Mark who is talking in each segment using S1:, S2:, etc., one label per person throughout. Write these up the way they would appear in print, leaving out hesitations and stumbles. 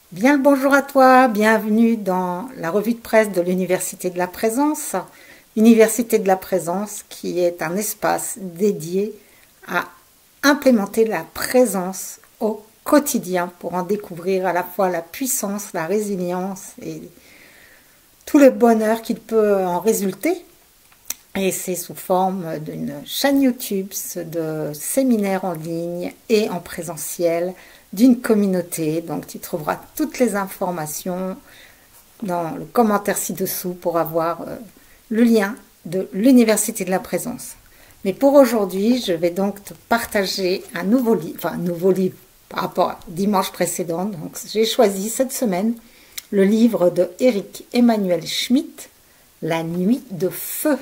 S1: Bien le bonjour à toi, bienvenue dans la revue de presse de l'Université de la Présence. Université de la Présence qui est un espace dédié à implémenter la présence au quotidien pour en découvrir à la fois la puissance, la résilience et tout le bonheur qu'il peut en résulter. Et c'est sous forme d'une chaîne YouTube, de séminaires en ligne et en présentiel, d'une communauté. Donc tu trouveras toutes les informations dans le commentaire ci-dessous pour avoir le lien de l'Université de la Présence. Mais pour aujourd'hui, je vais donc te partager un nouveau livre par rapport à dimanche précédent. Donc j'ai choisi cette semaine le livre de Éric Emmanuel Schmitt, La nuit de feu.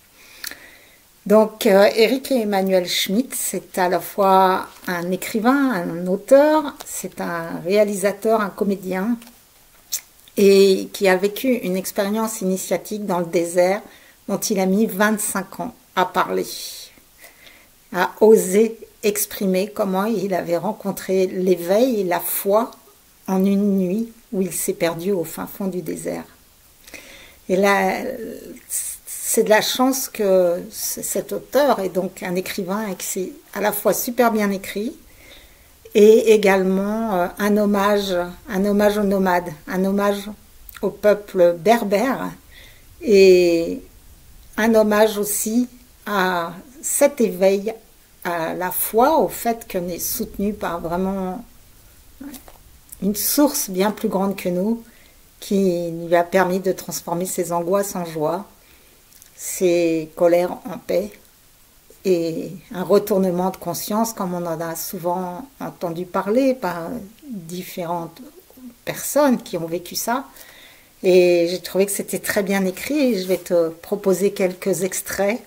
S1: Donc, Éric Emmanuel Schmitt, c'est à la fois un écrivain, un auteur, c'est un réalisateur, un comédien, et qui a vécu une expérience initiatique dans le désert dont il a mis 25 ans à parler, à oser exprimer comment il avait rencontré l'éveil et la foi en une nuit où il s'est perdu au fin fond du désert. Et là, c'est de la chance que cet auteur est donc un écrivain et que c'est à la fois super bien écrit et également un hommage aux nomades, un hommage au peuple berbère et un hommage aussi à cet éveil à la foi, au fait qu'on est soutenu par vraiment une source bien plus grande que nous qui lui a permis de transformer ses angoisses en joie, ses colères en paix et un retournement de conscience comme on en a souvent entendu parler par différentes personnes qui ont vécu ça. Et j'ai trouvé que c'était très bien écrit et je vais te proposer quelques extraits.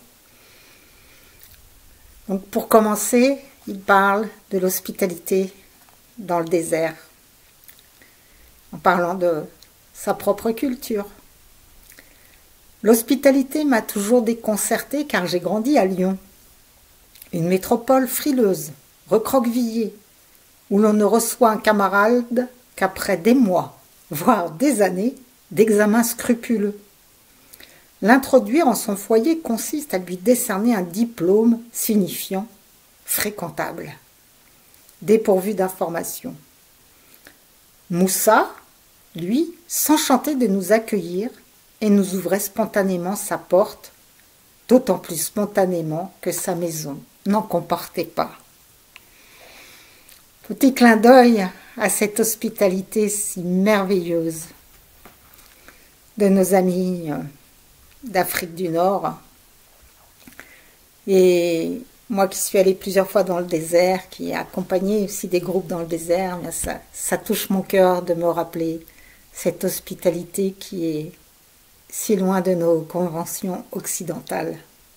S1: Donc pour commencer, il parle de l'hospitalité dans le désert en parlant de sa propre culture. L'hospitalité m'a toujours déconcertée car j'ai grandi à Lyon, une métropole frileuse, recroquevillée, où l'on ne reçoit un camarade qu'après des mois, voire des années, d'examens scrupuleux. L'introduire en son foyer consiste à lui décerner un diplôme signifiant fréquentable, dépourvu d'informations. Moussa, lui, s'enchantait de nous accueillir et nous ouvrait spontanément sa porte, d'autant plus spontanément que sa maison n'en comportait pas. Petit clin d'œil à cette hospitalité si merveilleuse de nos amis d'Afrique du Nord. Et moi qui suis allée plusieurs fois dans le désert, qui ai accompagné aussi des groupes dans le désert, ça touche mon cœur de me rappeler cette hospitalité qui est si loin de nos conventions occidentales.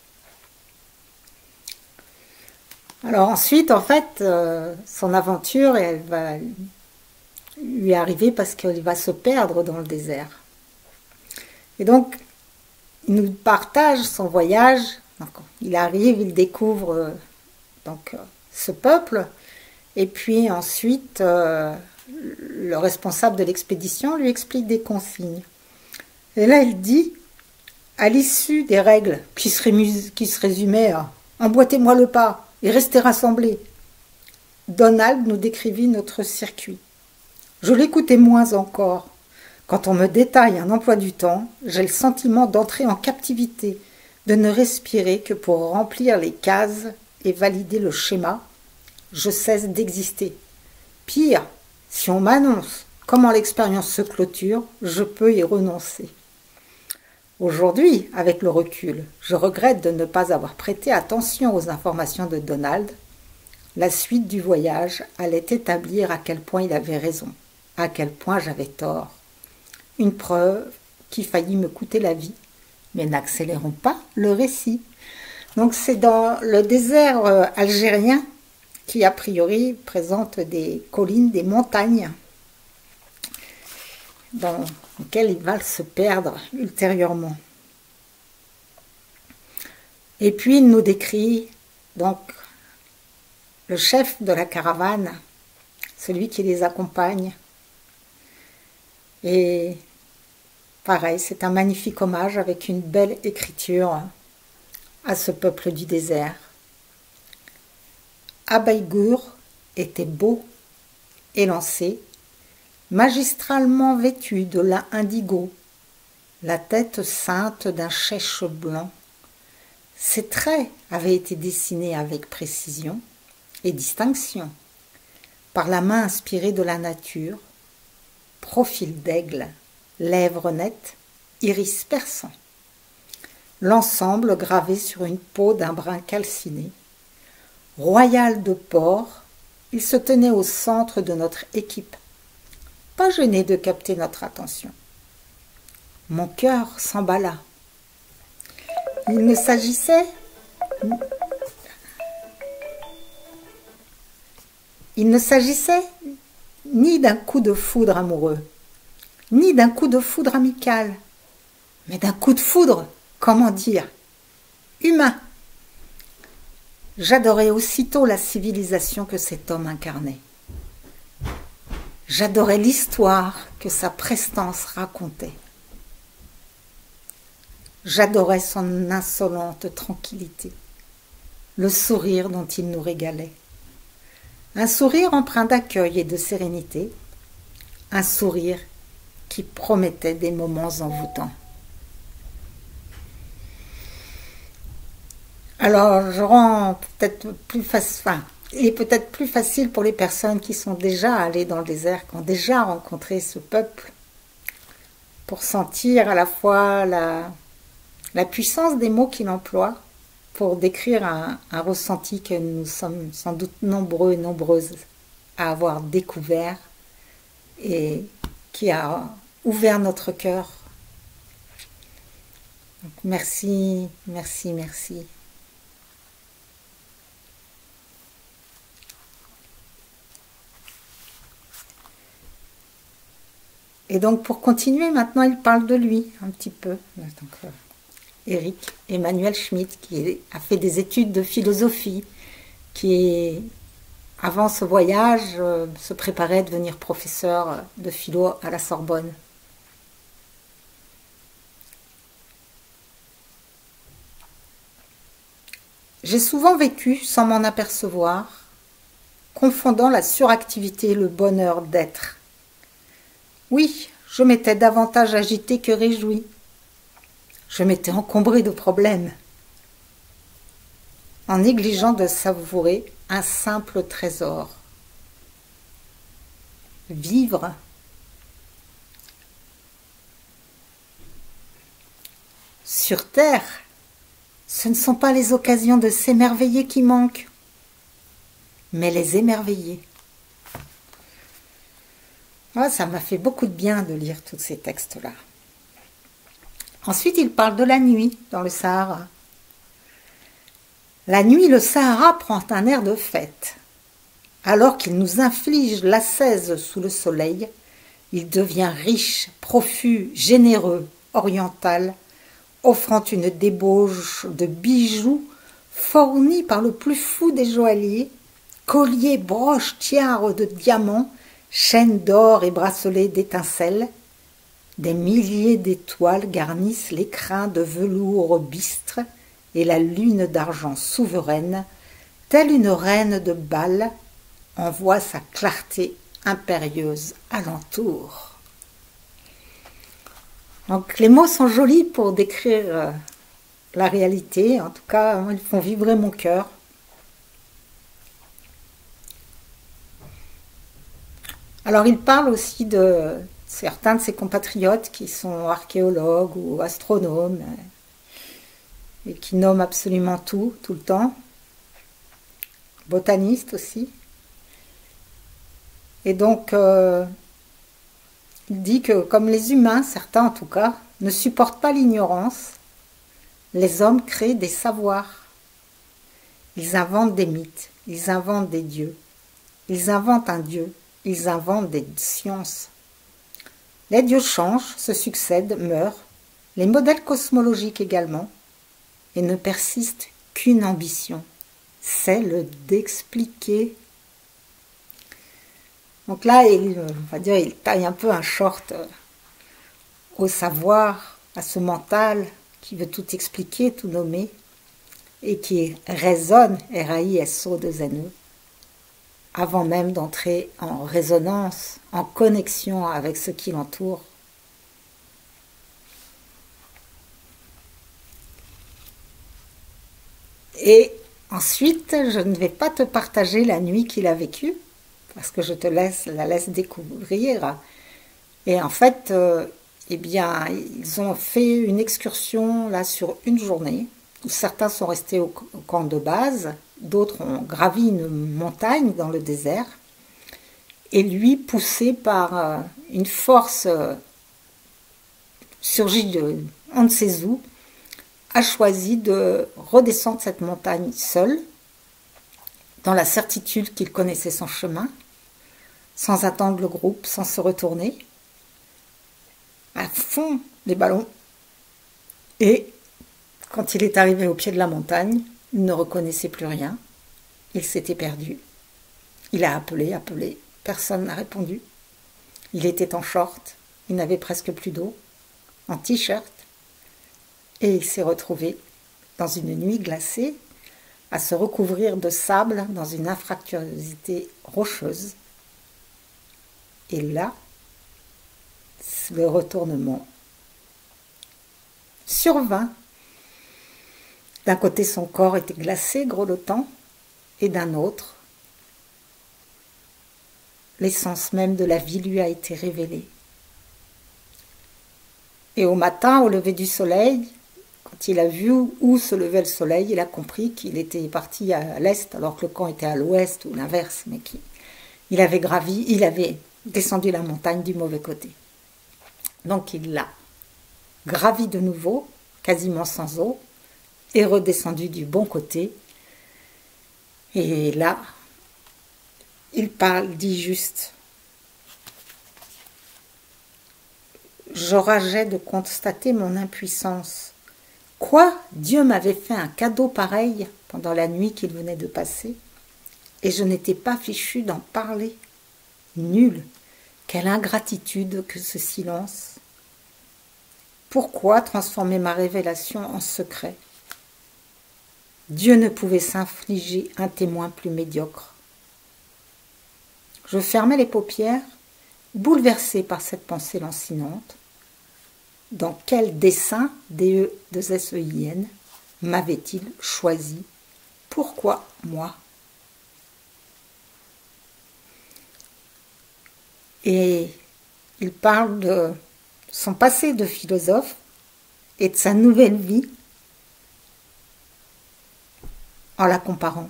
S1: Alors ensuite, en fait, son aventure, elle va lui arriver parce qu'il va se perdre dans le désert. Et donc, il nous partage son voyage. Donc, il arrive, il découvre ce peuple, et puis ensuite, le responsable de l'expédition lui explique des consignes. Et là, il dit, à l'issue des règles qui se résumaient à « emboîtez-moi le pas et restez rassemblés », Donald nous décrivit notre circuit. Je l'écoutais moins encore. Quand on me détaille un emploi du temps, j'ai le sentiment d'entrer en captivité, de ne respirer que pour remplir les cases et valider le schéma. Je cesse d'exister. Pire, si on m'annonce comment l'expérience se clôture, je peux y renoncer. Aujourd'hui, avec le recul, je regrette de ne pas avoir prêté attention aux informations de Donald. La suite du voyage allait établir à quel point il avait raison, à quel point j'avais tort. Une preuve qui faillit me coûter la vie, mais n'accélérons pas le récit. Donc c'est dans le désert algérien qui a priori présente des collines, des montagnes, dans lesquelles il va se perdre ultérieurement. Et puis il nous décrit donc le chef de la caravane, celui qui les accompagne, Et pareil, c'est un magnifique hommage avec une belle écriture à ce peuple du désert. Abaïgur était beau, élancé, magistralement vêtu de lin indigo, la tête ceinte d'un chèche blanc. Ses traits avaient été dessinés avec précision et distinction, par la main inspirée de la nature, profil d'aigle, lèvres nettes, iris perçant. L'ensemble gravé sur une peau d'un brun calciné. Royal de porc, il se tenait au centre de notre équipe, pas gêné de capter notre attention. Mon cœur s'emballa. Il ne s'agissait ni d'un coup de foudre amoureux, ni d'un coup de foudre amical, mais d'un coup de foudre, comment dire, humain. J'adorais aussitôt la civilisation que cet homme incarnait. J'adorais l'histoire que sa prestance racontait. J'adorais son insolente tranquillité, le sourire dont il nous régalait. Un sourire empreint d'accueil et de sérénité, un sourire qui promettait des moments envoûtants. Alors, je rends peut-être plus facile, il est peut-être plus facile pour les personnes qui sont déjà allées dans le désert, qui ont déjà rencontré ce peuple, pour sentir à la fois la puissance des mots qu'il emploie, pour décrire un ressenti que nous sommes sans doute nombreux et nombreuses à avoir découvert et qui a ouvert notre cœur. Donc, merci, merci, merci. Et donc pour continuer, maintenant il parle de lui un petit peu. Donc, Eric Emmanuel Schmitt, qui a fait des études de philosophie, qui avant ce voyage se préparait à devenir professeur de philo à la Sorbonne. J'ai souvent vécu sans m'en apercevoir, confondant la suractivité et le bonheur d'être. Oui, je m'étais davantage agitée que réjouie. Je m'étais encombrée de problèmes, en négligeant de savourer un simple trésor. Vivre. Sur terre, ce ne sont pas les occasions de s'émerveiller qui manquent, mais les émerveiller. Oh, ça m'a fait beaucoup de bien de lire tous ces textes-là. Ensuite, il parle de la nuit dans le Sahara. La nuit, le Sahara prend un air de fête. Alors qu'il nous inflige l'ascèse sous le soleil, il devient riche, profus, généreux, oriental, offrant une débauche de bijoux fournis par le plus fou des joailliers, colliers, broches, tiares de diamants, chaînes d'or et bracelets d'étincelles. Des milliers d'étoiles garnissent l'écrin de velours bistre et la lune d'argent souveraine, telle une reine de bal, envoie sa clarté impérieuse alentour. Donc les mots sont jolis pour décrire la réalité, en tout cas ils font vibrer mon cœur. Alors il parle aussi de certains de ses compatriotes qui sont archéologues ou astronomes et qui nomment absolument tout le temps, botanistes aussi. Et donc il dit que comme les humains, certains en tout cas, ne supportent pas l'ignorance, les hommes créent des savoirs. Ils inventent des mythes, ils inventent des dieux, ils inventent un dieu, ils inventent des sciences. Les dieux changent, se succèdent, meurent, les modèles cosmologiques également, et ne persiste qu'une ambition, celle d'expliquer. Donc là, on va dire, il taille un peu un short au savoir, à ce mental qui veut tout expliquer, tout nommer, et qui résonne, RAISO2NE, avant même d'entrer en résonance, en connexion avec ce qui l'entoure. Et ensuite, je ne vais pas te partager la nuit qu'il a vécue, parce que je te la laisse découvrir. Et en fait, eh bien, ils ont fait une excursion là sur une journée, où certains sont restés au camp de base, d'autres ont gravi une montagne dans le désert, et lui, poussé par une force surgie de on ne sait où, a choisi de redescendre cette montagne seul, dans la certitude qu'il connaissait son chemin, sans attendre le groupe, sans se retourner, à fond les ballons. Et quand il est arrivé au pied de la montagne, il ne reconnaissait plus rien. Il s'était perdu. Il a appelé, personne n'a répondu. Il était en short, il n'avait presque plus d'eau, en t-shirt, et il s'est retrouvé dans une nuit glacée à se recouvrir de sable dans une infractuosité rocheuse. Et là, le retournement survint. D'un côté, son corps était glacé, grelottant, et d'un autre, l'essence même de la vie lui a été révélée. Et au matin, au lever du soleil, quand il a vu où se levait le soleil, il a compris qu'il était parti à l'est, alors que le camp était à l'ouest, ou l'inverse, mais il avait descendu la montagne du mauvais côté. Donc il l'a gravi de nouveau, quasiment sans eau, et redescendu du bon côté. Et là, il dit juste: je rageais de constater mon impuissance. Quoi? Dieu m'avait fait un cadeau pareil pendant la nuit qu'il venait de passer, et je n'étais pas fichu d'en parler. Nul! Quelle ingratitude que ce silence! Pourquoi transformer ma révélation en secret? Dieu ne pouvait s'infliger un témoin plus médiocre. Je fermais les paupières, bouleversée par cette pensée lancinante. Dans quel dessein, DE2SEIN, m'avait-il choisi? Pourquoi moi? Et il parle de son passé de philosophe et de sa nouvelle vie en la comparant.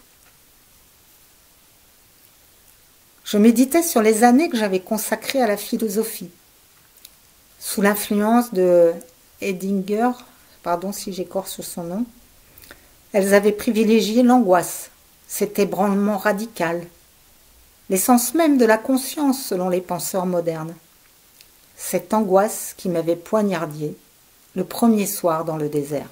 S1: Je méditais sur les années que j'avais consacrées à la philosophie, sous l'influence de Heidegger, pardon si j'écorche son nom. Elles avaient privilégié l'angoisse, cet ébranlement radical, l'essence même de la conscience selon les penseurs modernes. Cette angoisse qui m'avait poignardé le premier soir dans le désert.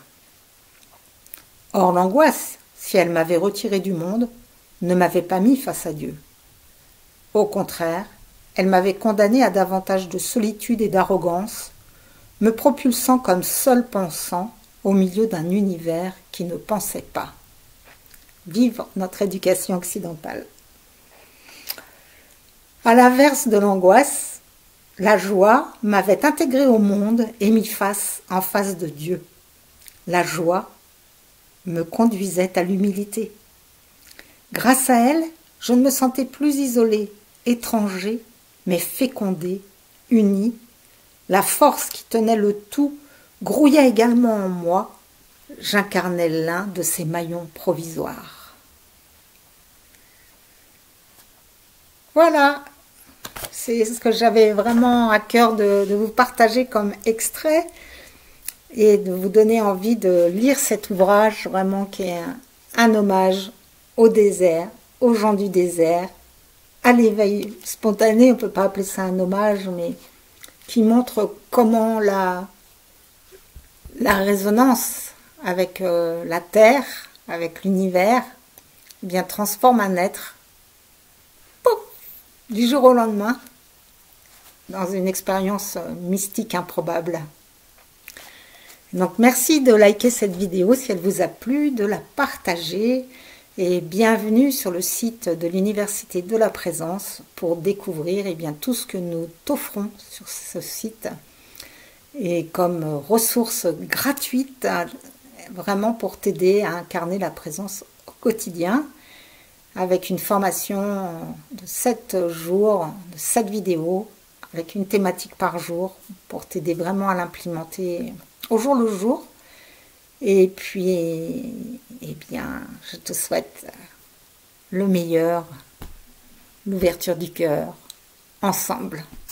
S1: Or l'angoisse, si elle m'avait retiré du monde, ne m'avait pas mis face à Dieu. Au contraire, elle m'avait condamné à davantage de solitude et d'arrogance, me propulsant comme seul pensant au milieu d'un univers qui ne pensait pas. Vive notre éducation occidentale. À l'inverse de l'angoisse, la joie m'avait intégré au monde et mis en face de Dieu. La joie me conduisait à l'humilité. Grâce à elle, je ne me sentais plus isolé, étranger, mais fécondé, uni. La force qui tenait le tout grouillait également en moi. J'incarnais l'un de ces maillons provisoires. Voilà, c'est ce que j'avais vraiment à cœur de vous partager comme extrait et de vous donner envie de lire cet ouvrage vraiment qui est un hommage au désert, aux gens du désert, à l'éveil spontané, on ne peut pas appeler ça un hommage, mais qui montre comment la résonance avec la terre, avec l'univers, eh bien transforme un être, pouf, du jour au lendemain, dans une expérience mystique improbable. Donc merci de liker cette vidéo si elle vous a plu, de la partager et bienvenue sur le site de l'Université de la Présence pour découvrir bien, tout ce que nous t'offrons sur ce site et comme ressources gratuites vraiment pour t'aider à incarner la présence au quotidien avec une formation de 7 jours, de 7 vidéos avec une thématique par jour pour t'aider vraiment à l'implémenter au jour le jour. Et puis, eh bien, je te souhaite le meilleur, l'ouverture du cœur, ensemble.